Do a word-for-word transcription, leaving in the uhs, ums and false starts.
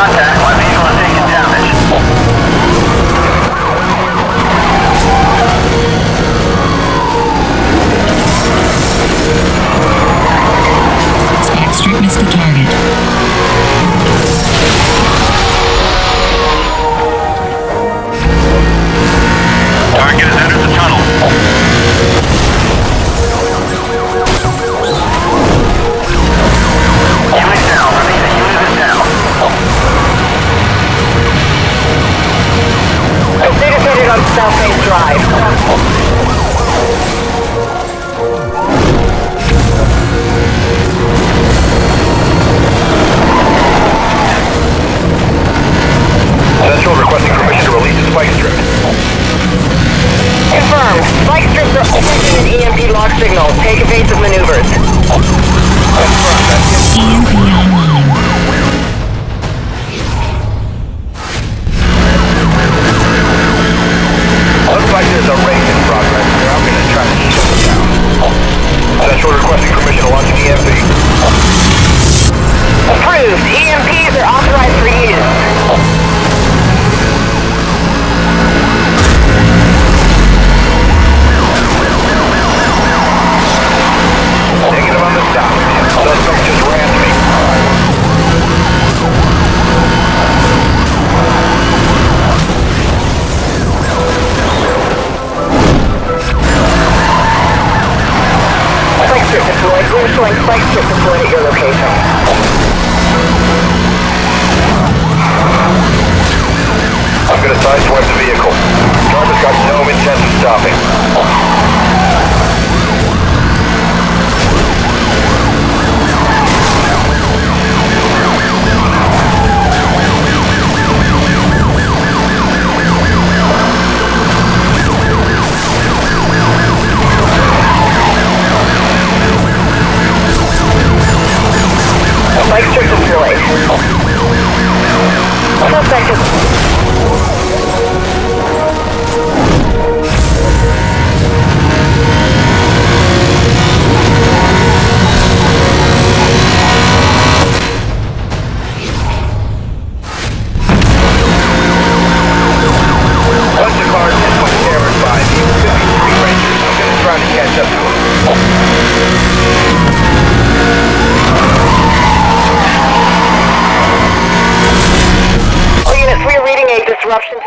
contact. My vehicle is taking damage. Backstreet missed the target. Target has entered the tunnel. Unit down. Repeat, the unit is down. Indicated on South Main Drive. Central requesting permission to release the spike strip. Confirmed. Spike strips are sending an E M P lock signal. Take evasive maneuvers. Confirmed. That's E M P online. Looks like there's a raid in progress here. I'm going to try to shut it down. Central requesting permission to launch an E M P. Approved. E M Ps are authorized for use. Negative on the stop. Suspect just ran me. Spike strip deployed. We're showing spike strip deployed at your location. I'm going to sideswipe the vehicle. Driver's got no intent of stopping. Spike strip deployed. Suspect is... Bunch of cars just went terror by me. fifty-three Rangers. I'm going to try to catch up to them. All units, we are reading a disruption